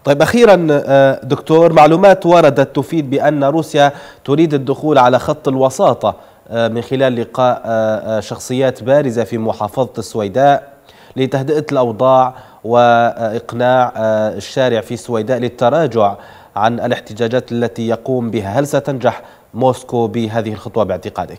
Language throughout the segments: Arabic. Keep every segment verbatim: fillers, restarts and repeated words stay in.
طيب أخيرا آه، دكتور، معلومات وردت تفيد بأن روسيا تريد الدخول على خط الوساطة آه، من خلال لقاء آه، آه، شخصيات بارزة في محافظة السويداء لتهدئة الأوضاع وإقناع آه، الشارع في السويداء للتراجع عن الاحتجاجات التي يقوم بها. هل ستنجح موسكو بهذه الخطوة باعتقادك؟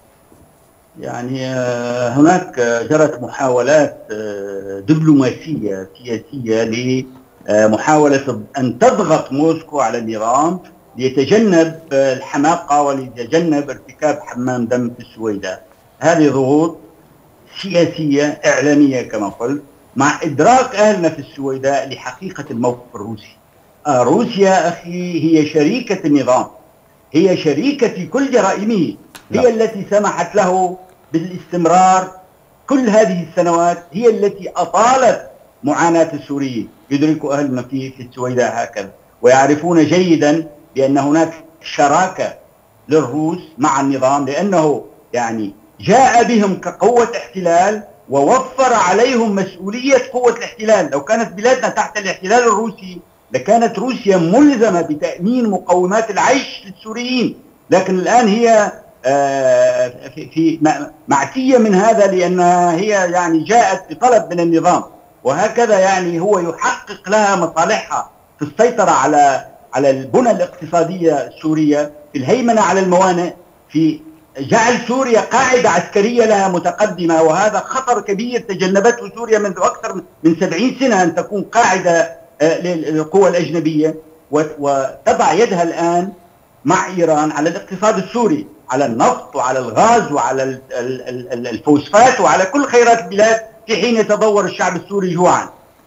يعني هناك جرت محاولات دبلوماسية سياسية لمحاولة أن تضغط موسكو على النظام ليتجنب الحماقة وليتجنب ارتكاب حمام دم في السويداء. هذه ضغوط سياسية إعلامية كما قلت، مع إدراك أهلنا في السويداء لحقيقة الموقف الروسي. روسيا أخي هي شريكة النظام، هي شريكة في كل جرائمه، هي التي سمحت له بالاستمرار كل هذه السنوات، هي التي أطالت معاناة السوريين. يدرك أهلنا في في السويداء هكذا، ويعرفون جيدا بأن هناك شراكة للروس مع النظام، لأنه يعني جاء بهم كقوة احتلال ووفر عليهم مسؤولية قوة الاحتلال. لو كانت بلادنا تحت الاحتلال الروسي لكانت روسيا ملزمة بتأمين مقومات العيش للسوريين، لكن الآن هي في في معتية من هذا، لأنها هي يعني جاءت بطلب من النظام، وهكذا يعني هو يحقق لها مصالحها في السيطرة على على البنى الاقتصادية السورية، في الهيمنة على الموانئ، في جعل سوريا قاعدة عسكرية لها متقدمة. وهذا خطر كبير تجنبته سوريا منذ أكثر من سبعين سنة، أن تكون قاعدة للقوى الأجنبية، وتضع يدها الآن مع إيران على الاقتصاد السوري، على النفط وعلى الغاز وعلى الفوسفات وعلى كل خيرات البلاد، في حين يتضور الشعب السوري جوعا.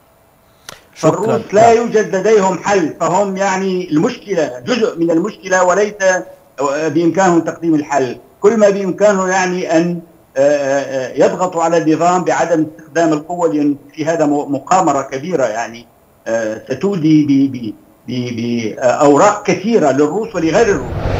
فالروس لا يوجد لديهم حل، فهم يعني المشكلة جزء من المشكلة وليس بإمكانهم تقديم الحل. كل ما بإمكانه يعني أن يضغطوا على النظام بعدم استخدام القوة، لأن في هذا مقامرة كبيرة يعني ستودي بأوراق كثيرة للروس ولغير الروس.